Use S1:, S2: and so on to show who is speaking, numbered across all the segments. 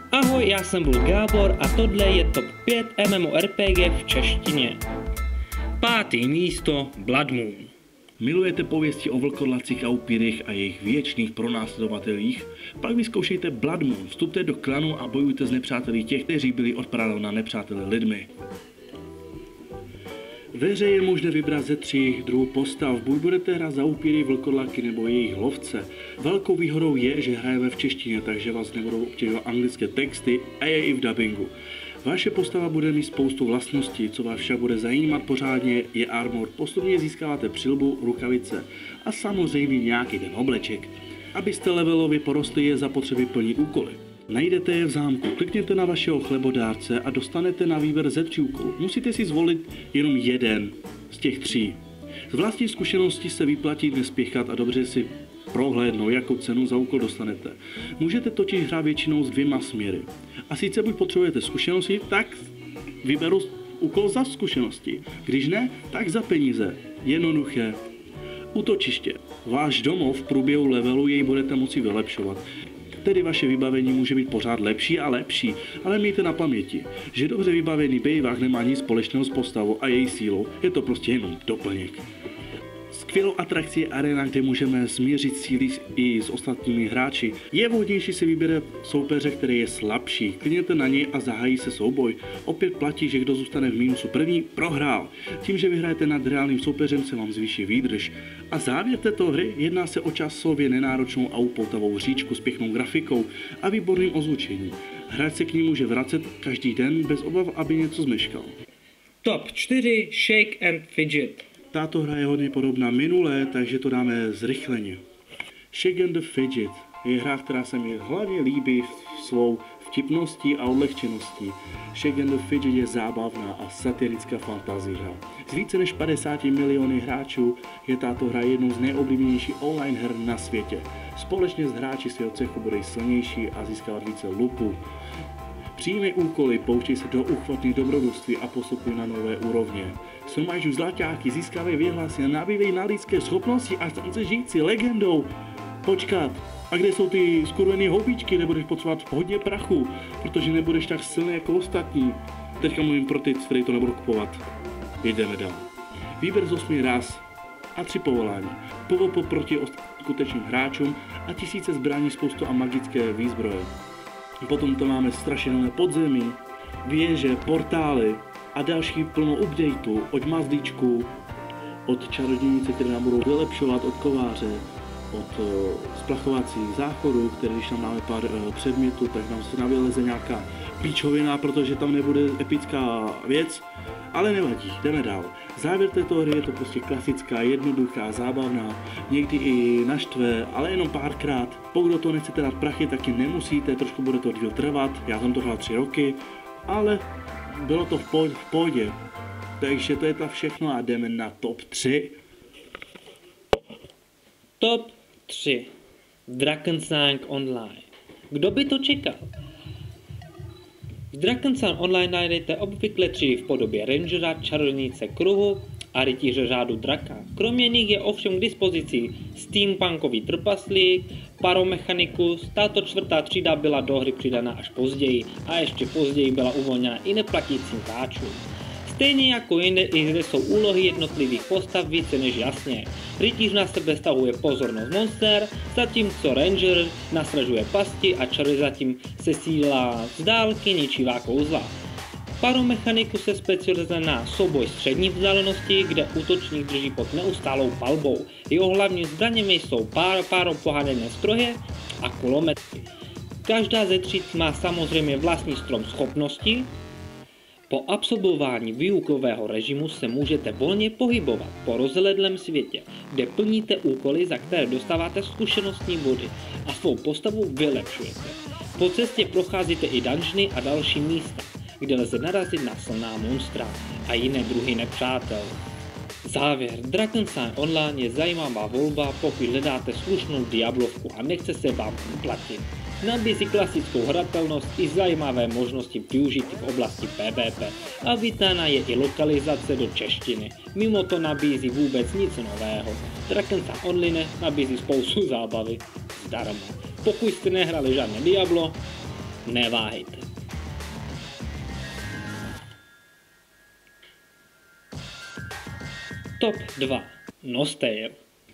S1: Ahoj, já jsem byl Gábor a tohle je top 5 MMORPG v češtině. 5. místo Blood Moon.
S2: Milujete pověsti o vlkodlacích a upírech a jejich věčných pronásledovatelích? Pak vyzkoušejte Blood Moon, vstupte do klanu a bojujte s nepřáteli těch, kteří byli od na nepřáteli lidmi. Ve hře je možné vybrat ze 3 druhů postav, buď budete hrát za upíry, vlkodlaky nebo jejich lovce. Velkou výhodou je, že hrajeme v češtině, takže vás nebudou obtěžovat anglické texty a je i v dabingu. Vaše postava bude mít spoustu vlastností, co vás však bude zajímat pořádně je armor. Postupně získáváte přilbu, rukavice a samozřejmě nějaký ten obleček. Abyste levelově porostli, je zapotřebí plnit úkoly. Najdete je v zámku, klikněte na vašeho chlebodárce a dostanete na výběr ze 3 úkolů. Musíte si zvolit jenom jeden z těch 3. Z vlastní zkušenosti se vyplatí nespěchat a dobře si prohlédnout, jakou cenu za úkol dostanete. Můžete totiž hrát většinou s 2 směry. A sice buď potřebujete zkušenosti, tak vyberu úkol za zkušenosti. Když ne, tak za peníze. Jednoduché. Útočiště. Váš domov v průběhu levelu jej budete moci vylepšovat. Tedy vaše vybavení může být pořád lepší a lepší, ale mějte na paměti, že dobře vybavený bejvák nemá nic společného s postavou a její sílou, je to prostě jenom doplněk. Skvělou atrakcí je arena, kde můžeme změřit síly i s ostatními hráči. Je vhodnější si vybírat soupeře, který je slabší. Klikněte na něj a zahájí se souboj. Opět platí, že kdo zůstane v mínusu první, prohrál. Tím, že vyhrajete nad reálným soupeřem, se vám zvýší výdrž. A závěr této hry jedná se o časově nenáročnou a upoutavou hříčku s pěknou grafikou a výborným ozvučením. Hráč se k ní může vracet každý den bez obav, aby něco zmeškal.
S1: Top 4 Shake and Fidget.
S2: Tato hra je hodně podobná minulé, takže to dáme zrychleně. Shake and the Fidget je hra, která se mi hlavně líbí svou vtipností a odlehčeností. Shake and the Fidget je zábavná a satirická fantasy hra. Z více než 50 miliony hráčů je tato hra jednou z nejoblíbenějších online her na světě. Společně s hráči svého cechu bude silnější a získávat více lupů. Přijmej úkoly, pouštěj se do uchvatných dobrodružství a postupuj na nové úrovně. Shromažďuj zlaťáky, získávej věhlasy a nabývej na lidské schopnosti a stan se žijící legendou. Počkat, a kde jsou ty skurvený houbičky, nebudeš potřebovat hodně prachu, protože nebudeš tak silný jako ostatní. Teďka mluvím pro ty, kteří to nebudou kupovat. Jdeme dál. Výběr z 8 ras a 3 povolání. PvP proti skutečným hráčům a tisíce zbraní, spoustu a magické výzbroje. Potom to máme strašené podzemí, věže, portály a další plno updateů od mazlíčků, od čarodějnice, které nám budou vylepšovat, od kováře, od splachovacích záchodů, které když tam dáme pár předmětů, tak nám se navyleze nějaká píčovina, protože tam nebude epická věc, ale nevadí, jdeme dál. Závěr této hry je to prostě klasická, jednoduchá, zábavná, někdy i naštve, ale jenom párkrát. Pokud to nechcete dát prachy, taky nemusíte, trošku bude to díl trvat, já jsem to hrál 3 roky, ale bylo to v pohodě. Takže to je to všechno a jdeme na top 3.
S1: Top 3 Drakensang Online. Kdo by to čekal? V Drakensang Online najdete obvykle 3 v podobě rangera, čarodějnice kruhu a rytíře řádu draka. Kromě nich je ovšem k dispozici steampunkový trpaslík, Pyromechanikus. Tato 4. třída byla do hry přidána až později a ještě později byla uvolněna i neplatícím hráčům. Stejně jako jinde, i zde jsou úlohy jednotlivých postav více než jasně. Rytíř na sebe stahuje pozornost monster, zatímco ranger nasražuje pasti a čaroděj zatím sesílá z dálky ničivá kouzla. Pyromechanikus se specializuje na souboj střední vzdálenosti, kde útočník drží pod neustálou palbou. Jeho hlavní zbraněmi jsou páropohádané stroje a kulomety. Každá ze 3 má samozřejmě vlastní strom schopností. Po absolvování výukového režimu se můžete volně pohybovat po rozhledlém světě, kde plníte úkoly, za které dostáváte zkušenostní body a svou postavu vylepšujete. Po cestě procházíte i dungeony a další místa, kde lze narazit na silná monstra a jiné druhy nepřátel. Závěr. Drakensang Online je zajímavá volba, pokud hledáte slušnou diablovku a nechce se vám uplatit. Nabízí klasickou hratelnost i zajímavé možnosti využití v oblasti PvP a vítána je i lokalizace do češtiny. Mimo to nabízí vůbec nic nového. Drakensang Online nabízí spoustu zábavy zdarma. Pokud jste nehrali žádné Diablo, neváhejte. Top 2. Nostale.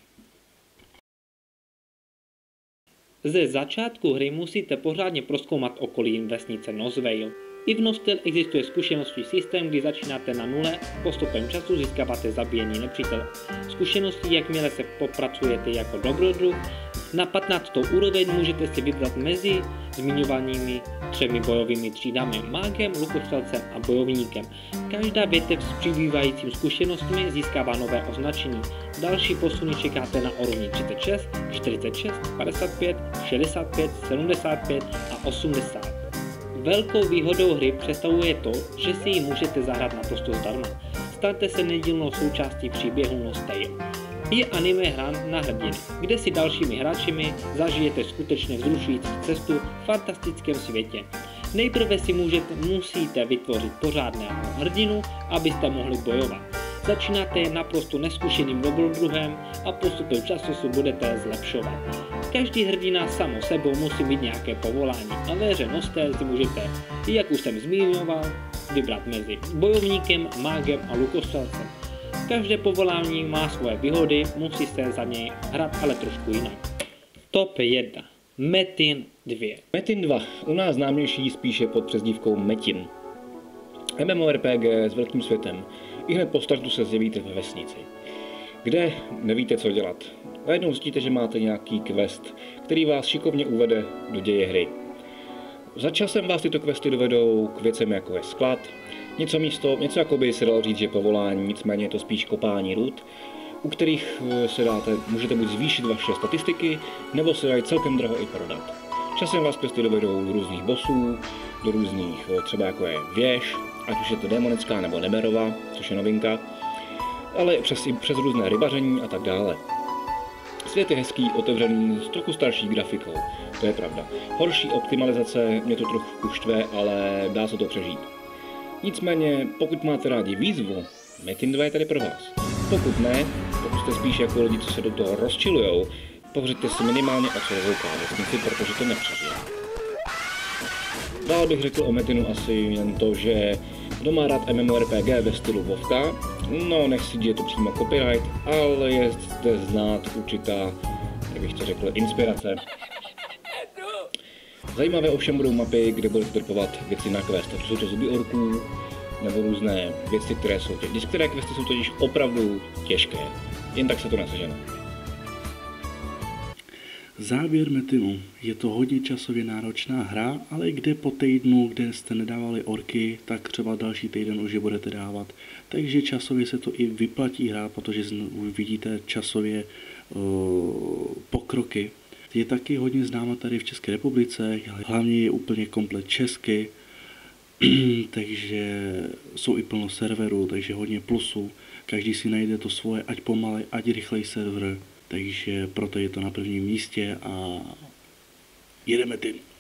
S1: Ze začátku hry musíte pořádně prozkoumat okolí vesnice Nosvale. I v Nostale existuje zkušenostní systém, kdy začínáte na nule, postupem času získáváte zabíjení nepřítele. Zkušeností, jakmile se popracujete jako dobrodruh, na 15. úroveň můžete si vybrat mezi zmiňovanými 3 bojovými třídami, mágem, lukostřelcem a bojovníkem. Každá větev s přibývajícím zkušenostmi získává nové označení. Další posuny čekáte na úrovni 36, 46, 55, 65, 75 a 80. Velkou výhodou hry představuje to, že si ji můžete zahrát naprosto zdarma. Stante se nedílnou součástí příběhu Nostale. Je anime hra na hrdiny, kde si dalšími hráčemi zažijete skutečně vzrušující cestu v fantastickém světě. Nejprve si musíte vytvořit pořádného hrdinu, abyste mohli bojovat. Začínáte naprosto neskušeným dobrodruhem a postupem času se budete zlepšovat. Každý hrdina samo sebou musí mít nějaké povolání a ve hře Nostale si můžete, jak už jsem zmiňoval, vybrat mezi bojovníkem, mágem a lukostřelcem. Každé povolání má svoje výhody, musí se za něj hrát ale trošku jinak. Top 1. Metin 2.
S3: Metin 2, u nás známější spíše pod přezdívkou Metin. MMORPG s velkým světem. Ihned po startu se zjevíte ve vesnici, kde nevíte, co dělat. Najednou zjistíte, že máte nějaký quest, který vás šikovně uvede do děje hry. Za časem vás tyto questy dovedou k věcem, jako je sklad, něco jako by se dalo říct, že povolání, nicméně je to spíš kopání rud, u kterých můžete buď zvýšit vaše statistiky, nebo se dají celkem draho i prodat. Časem vás questy dovedou do různých bossů, do různých, třeba jako je věž, ať už je to démonická nebo nemerová, což je novinka, ale přes různé rybaření a tak dále. Svět je hezký, otevřený, s trochu starší grafikou, to je pravda. Horší optimalizace mě to trochu štve, ale dá se to přežít. Nicméně, pokud máte rádi výzvu, Metin 2 je tady pro vás. Pokud jste spíš jako lidi, co se do toho rozčilujou, pohřiďte si minimálně o celou vesnici, protože to nepřežije. Dál bych řekl o Metinu asi jen to, že kdo má rád MMORPG ve stylu Vovka, no nechci, že je to přímo copyright, ale je zde znát určitá, jak bych to řekl, inspirace. Zajímavé ovšem budou mapy, kde budete trpovat věci na quest, to jsou to zuby orků, nebo různé věci, které jsou těch. Některé questy jsou totiž opravdu těžké, jen tak se to nesežene.
S2: Závěr Metinu. Je to hodně časově náročná hra, ale kde po týdnu, kde jste nedávali orky, tak třeba další týden už je budete dávat. Takže časově se to i vyplatí hrát, protože vidíte časově pokroky. Je taky hodně známa tady v České republice, hlavně je úplně komplet česky, takže jsou i plno serverů, takže hodně plusů. Každý si najde to svoje, ať pomalej, ať rychlej server. Takže proto je to na prvním místě a jedeme tím.